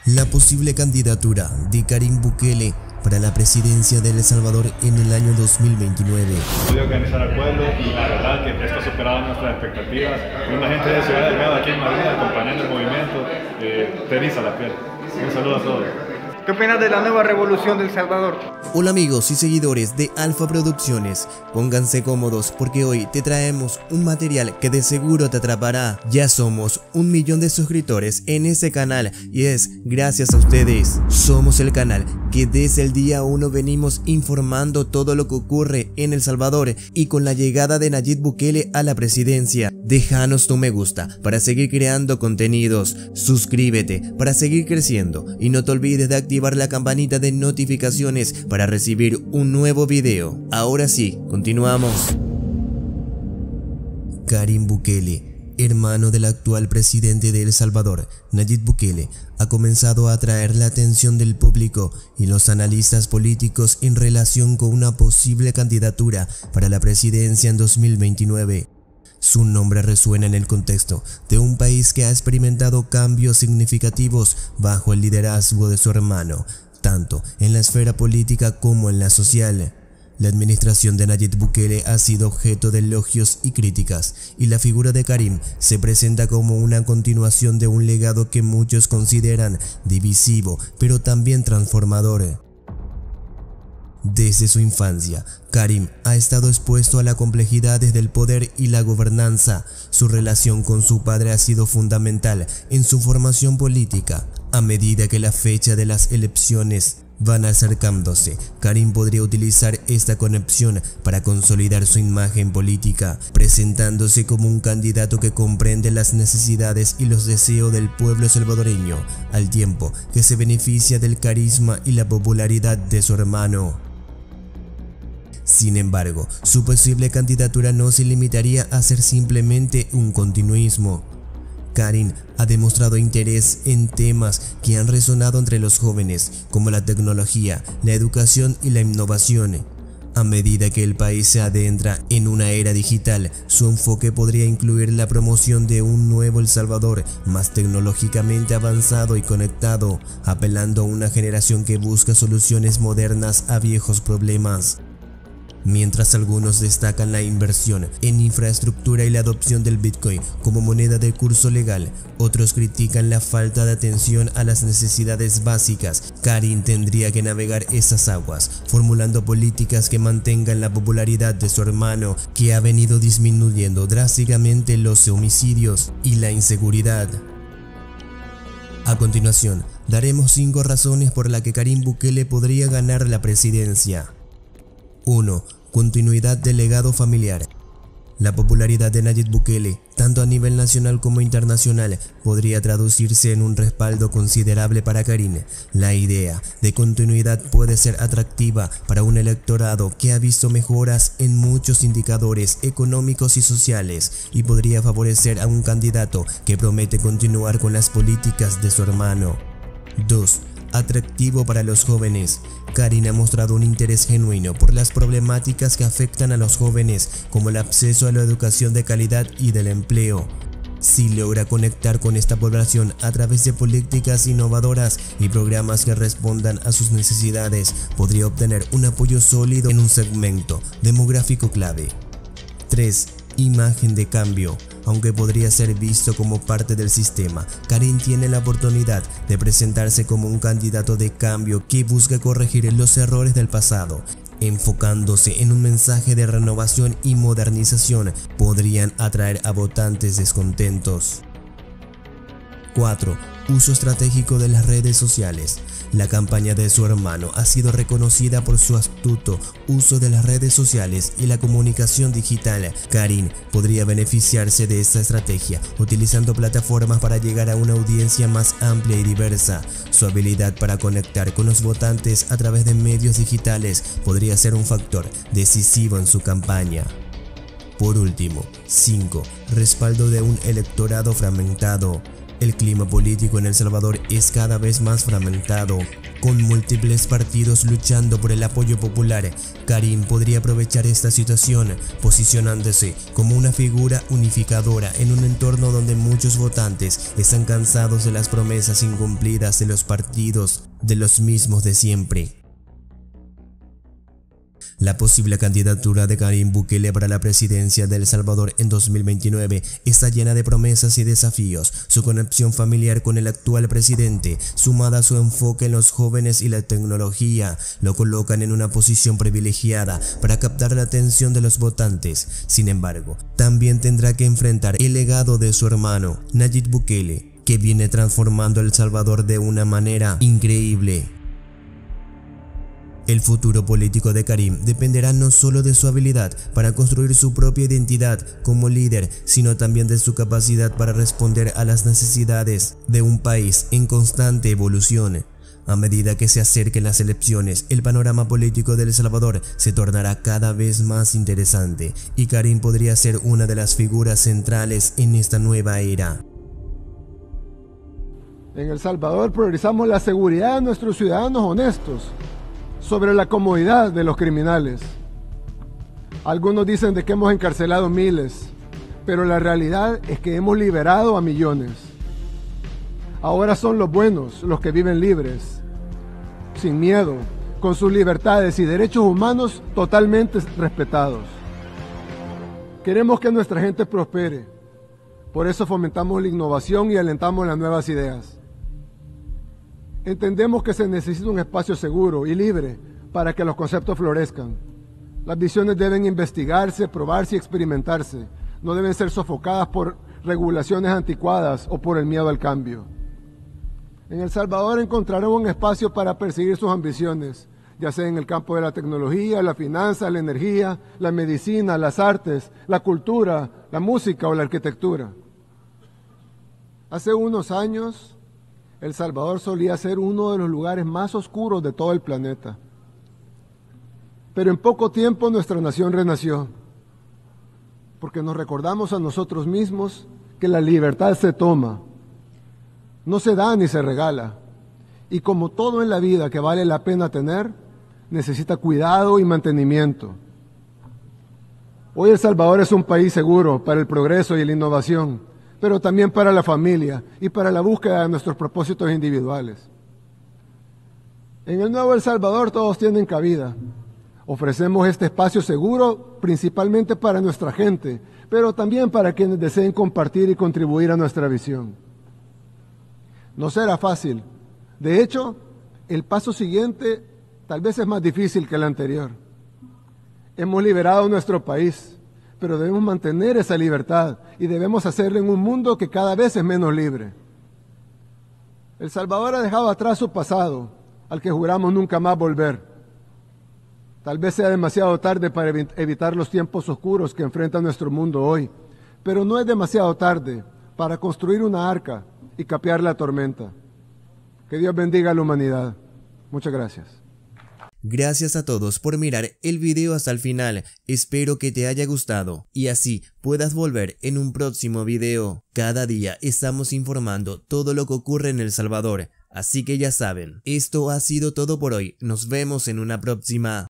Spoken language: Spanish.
la posible candidatura de Karim Bukele para la presidencia de El Salvador en el año 2029. Pude organizar al pueblo y la verdad que esto ha superado nuestras expectativas. Una gente de Ciudad Delgado aquí en Madrid acompañando el movimiento, te eriza la piel. Un saludo a todos. ¿Qué opinas de la nueva revolución de El Salvador? Hola amigos y seguidores de Alfa Producciones, pónganse cómodos porque hoy te traemos un material que de seguro te atrapará. Ya somos 1 millón de suscriptores en este canal y es gracias a ustedes. Somos el canal que desde el día 1 venimos informando todo lo que ocurre en El Salvador, y con la llegada de Nayib Bukele a la presidencia, déjanos tu me gusta para seguir creando contenidos, suscríbete para seguir creciendo y no te olvides de activar la campanita de notificaciones para recibir un nuevo video. Ahora sí, continuamos. Karim Bukele, hermano del actual presidente de El Salvador, Nayib Bukele, ha comenzado a atraer la atención del público y los analistas políticos en relación con una posible candidatura para la presidencia en 2029. Su nombre resuena en el contexto de un país que ha experimentado cambios significativos bajo el liderazgo de su hermano, tanto en la esfera política como en la social. La administración de Nayib Bukele ha sido objeto de elogios y críticas, y la figura de Karim se presenta como una continuación de un legado que muchos consideran divisivo, pero también transformador. Desde su infancia, Karim ha estado expuesto a las complejidades del poder y la gobernanza. Su relación con su padre ha sido fundamental en su formación política. A medida que la fecha de las elecciones van acercándose, Karim podría utilizar esta conexión para consolidar su imagen política, presentándose como un candidato que comprende las necesidades y los deseos del pueblo salvadoreño, al tiempo que se beneficia del carisma y la popularidad de su hermano. Sin embargo, su posible candidatura no se limitaría a ser simplemente un continuismo. Karim ha demostrado interés en temas que han resonado entre los jóvenes, como la tecnología, la educación y la innovación. A medida que el país se adentra en una era digital, su enfoque podría incluir la promoción de un nuevo El Salvador más tecnológicamente avanzado y conectado, apelando a una generación que busca soluciones modernas a viejos problemas. Mientras algunos destacan la inversión en infraestructura y la adopción del Bitcoin como moneda de curso legal, otros critican la falta de atención a las necesidades básicas. Karim tendría que navegar esas aguas, formulando políticas que mantengan la popularidad de su hermano, que ha venido disminuyendo drásticamente los homicidios y la inseguridad. A continuación, daremos 5 razones por las que Karim Bukele podría ganar la presidencia. 1. Continuidad del legado familiar. La popularidad de Nayib Bukele, tanto a nivel nacional como internacional, podría traducirse en un respaldo considerable para Karim. La idea de continuidad puede ser atractiva para un electorado que ha visto mejoras en muchos indicadores económicos y sociales, y podría favorecer a un candidato que promete continuar con las políticas de su hermano. 2. Atractivo para los jóvenes. Karim ha mostrado un interés genuino por las problemáticas que afectan a los jóvenes, como el acceso a la educación de calidad y del empleo. Si logra conectar con esta población a través de políticas innovadoras y programas que respondan a sus necesidades, podría obtener un apoyo sólido en un segmento demográfico clave. 3. Imagen de cambio. Aunque podría ser visto como parte del sistema, Karim tiene la oportunidad de presentarse como un candidato de cambio que busca corregir los errores del pasado. Enfocándose en un mensaje de renovación y modernización, podrían atraer a votantes descontentos. 4. Uso estratégico de las redes sociales. La campaña de su hermano ha sido reconocida por su astuto uso de las redes sociales y la comunicación digital. Karim podría beneficiarse de esta estrategia, utilizando plataformas para llegar a una audiencia más amplia y diversa. Su habilidad para conectar con los votantes a través de medios digitales podría ser un factor decisivo en su campaña. Por último, 5. Respaldo de un electorado fragmentado. El clima político en El Salvador es cada vez más fragmentado, con múltiples partidos luchando por el apoyo popular. Karim podría aprovechar esta situación, posicionándose como una figura unificadora en un entorno donde muchos votantes están cansados de las promesas incumplidas de los partidos, de los mismos de siempre. La posible candidatura de Karim Bukele para la presidencia de El Salvador en 2029 está llena de promesas y desafíos. Su conexión familiar con el actual presidente, sumada a su enfoque en los jóvenes y la tecnología, lo colocan en una posición privilegiada para captar la atención de los votantes. Sin embargo, también tendrá que enfrentar el legado de su hermano, Nayib Bukele, que viene transformando El Salvador de una manera increíble. El futuro político de Karim dependerá no solo de su habilidad para construir su propia identidad como líder, sino también de su capacidad para responder a las necesidades de un país en constante evolución. A medida que se acerquen las elecciones, el panorama político de El Salvador se tornará cada vez más interesante y Karim podría ser una de las figuras centrales en esta nueva era. En El Salvador priorizamos la seguridad de nuestros ciudadanos honestos sobre la comodidad de los criminales. Algunos dicen de que hemos encarcelado miles, pero la realidad es que hemos liberado a millones. Ahora son los buenos los que viven libres, sin miedo, con sus libertades y derechos humanos totalmente respetados. Queremos que nuestra gente prospere, por eso fomentamos la innovación y alentamos las nuevas ideas. Entendemos que se necesita un espacio seguro y libre para que los conceptos florezcan. Las visiones deben investigarse, probarse y experimentarse. No deben ser sofocadas por regulaciones anticuadas o por el miedo al cambio. En El Salvador encontrarán un espacio para perseguir sus ambiciones, ya sea en el campo de la tecnología, la finanza, la energía, la medicina, las artes, la cultura, la música o la arquitectura. Hace unos años, El Salvador solía ser uno de los lugares más oscuros de todo el planeta. Pero en poco tiempo nuestra nación renació, porque nos recordamos a nosotros mismos que la libertad se toma, no se da ni se regala, y como todo en la vida que vale la pena tener, necesita cuidado y mantenimiento. Hoy El Salvador es un país seguro para el progreso y la innovación, pero también para la familia y para la búsqueda de nuestros propósitos individuales. En el nuevo El Salvador todos tienen cabida. Ofrecemos este espacio seguro principalmente para nuestra gente, pero también para quienes deseen compartir y contribuir a nuestra visión. No será fácil. De hecho, el paso siguiente tal vez es más difícil que el anterior. Hemos liberado nuestro país, pero debemos mantener esa libertad y debemos hacerlo en un mundo que cada vez es menos libre. El Salvador ha dejado atrás su pasado, al que juramos nunca más volver. Tal vez sea demasiado tarde para evitar los tiempos oscuros que enfrenta nuestro mundo hoy, pero no es demasiado tarde para construir una arca y capear la tormenta. Que Dios bendiga a la humanidad. Muchas gracias. Gracias a todos por mirar el video hasta el final, espero que te haya gustado y así puedas volver en un próximo video. Cada día estamos informando todo lo que ocurre en El Salvador, así que ya saben, esto ha sido todo por hoy, nos vemos en una próxima.